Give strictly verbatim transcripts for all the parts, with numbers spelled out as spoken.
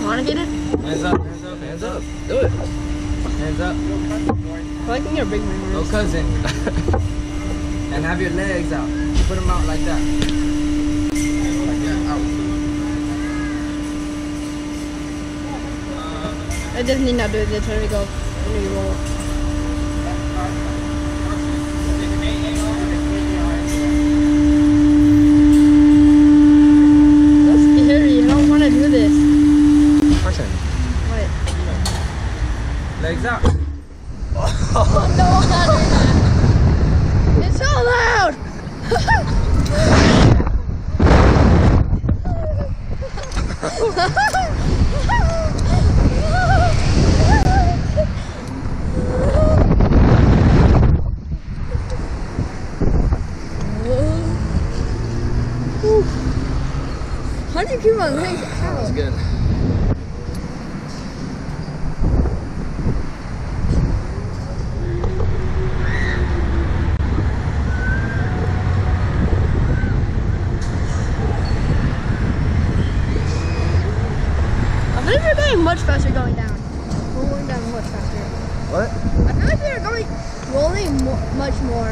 Want to get it? Hands up, hands up, hands up. Do it. Hands up. I like when you're a big man. Go cousin. And have your legs out. Put them out like that. Like that, out. I definitely not do it. They're trying to go. I'm gonna roll. That's scary. I don't want to do this. Karsen. What? Legs out. Oh, no, I'm not doing that. It's so loud. How do you keep my legs out? That was good. I feel like we're going much faster going down. We're going down much faster. What? I feel like we're going rolling mo much more.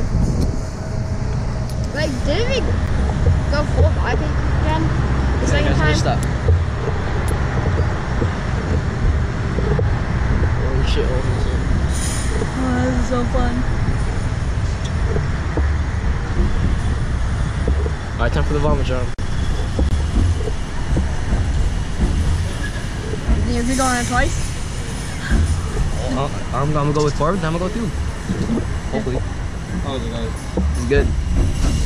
Like, didn't we go full bike again the second time? Stop. Holy shit, holy shit. Oh, this is so fun. Alright, time for the vomit jump. You're going on it twice? Uh, I'm, I'm gonna go with forward, then I'm gonna go through. Hopefully. Oh, It's good.